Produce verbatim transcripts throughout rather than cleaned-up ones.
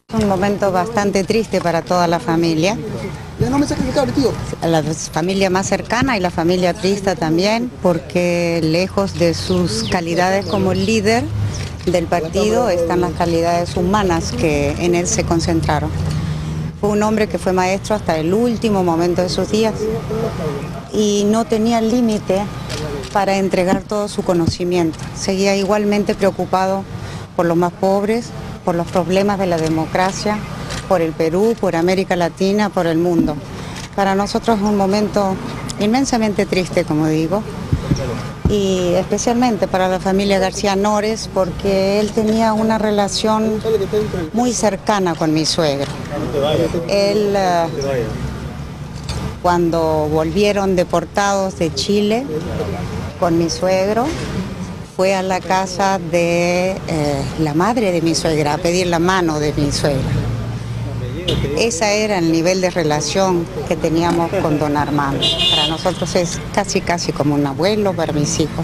Un momento bastante triste para toda la familia, la familia más cercana y la familia triste también, porque lejos de sus calidades como líder del partido están las calidades humanas que en él se concentraron. Fue un hombre que fue maestro hasta el último momento de sus días y no tenía límite para entregar todo su conocimiento. Seguía igualmente preocupado por los más pobres, por los problemas de la democracia, por el Perú, por América Latina, por el mundo. Para nosotros es un momento inmensamente triste, como digo, y especialmente para la familia García Nores, porque él tenía una relación muy cercana con mi suegro. Él, uh, cuando volvieron deportados de Chile con mi suegro, fue a la casa de eh, la madre de mi suegra a pedir la mano de mi suegra. Ese era el nivel de relación que teníamos con don Armando. Para nosotros es casi casi como un abuelo para mis hijos.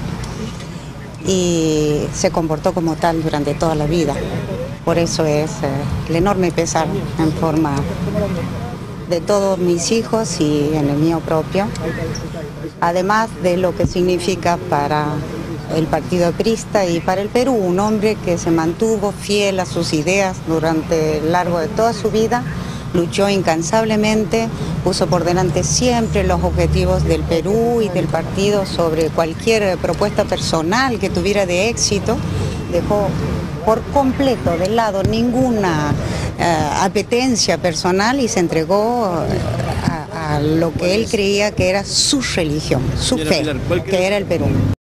Y se comportó como tal durante toda la vida. Por eso es eh, el enorme pesar en forma de todos mis hijos y en el mío propio. Además de lo que significa para el partido aprista y para el Perú, un hombre que se mantuvo fiel a sus ideas durante el largo de toda su vida, luchó incansablemente, puso por delante siempre los objetivos del Perú y del partido sobre cualquier propuesta personal que tuviera de éxito, dejó por completo de lado ninguna uh, apetencia personal y se entregó a, a lo que él creía que era su religión, su fe, que era el Perú.